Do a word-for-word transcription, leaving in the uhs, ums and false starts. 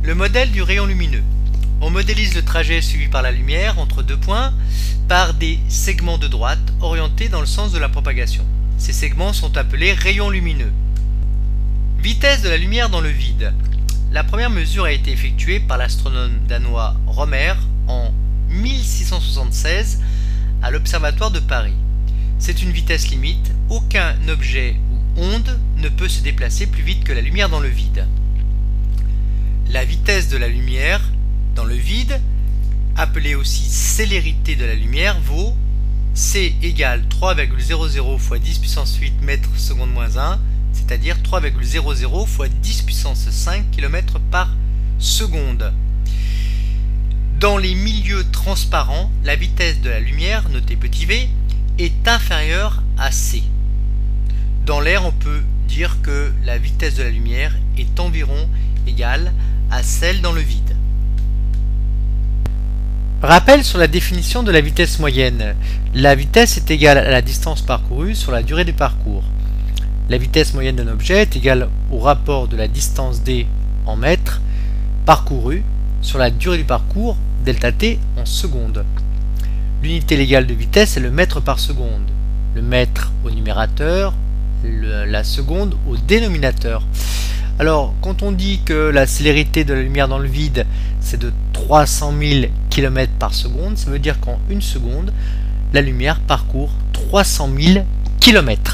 Le modèle du rayon lumineux. On modélise le trajet suivi par la lumière entre deux points par des segments de droite orientés dans le sens de la propagation. Ces segments sont appelés rayons lumineux. Vitesse de la lumière dans le vide. La première mesure a été effectuée par l'astronome danois Romer en mille six cent soixante-seize à l'Observatoire de Paris. C'est une vitesse limite, aucun objet ou onde ne peut se déplacer plus vite que la lumière dans le vide. La vitesse de la lumière dans le vide, appelée aussi célérité de la lumière, vaut C égale trois virgule zéro zéro fois dix puissance huit mètres seconde moins un, c'est-à-dire trois virgule zéro zéro fois dix puissance cinq kilomètres par seconde. Dans les milieux transparents, la vitesse de la lumière, notée petit v, est inférieure à c. Dans l'air, on peut dire que la vitesse de la lumière est environ égale à celle dans le vide. Rappel sur la définition de la vitesse moyenne. La vitesse est égale à la distance parcourue sur la durée du parcours. La vitesse moyenne d'un objet est égale au rapport de la distance d en mètres parcourue sur la durée du parcours, delta t, en secondes. L'unité légale de vitesse est le mètre par seconde. Le mètre au numérateur, le, la seconde au dénominateur. Alors, quand on dit que la célérité de la lumière dans le vide, c'est de trois cent mille kilomètres par seconde, ça veut dire qu'en une seconde, la lumière parcourt trois cent mille kilomètres.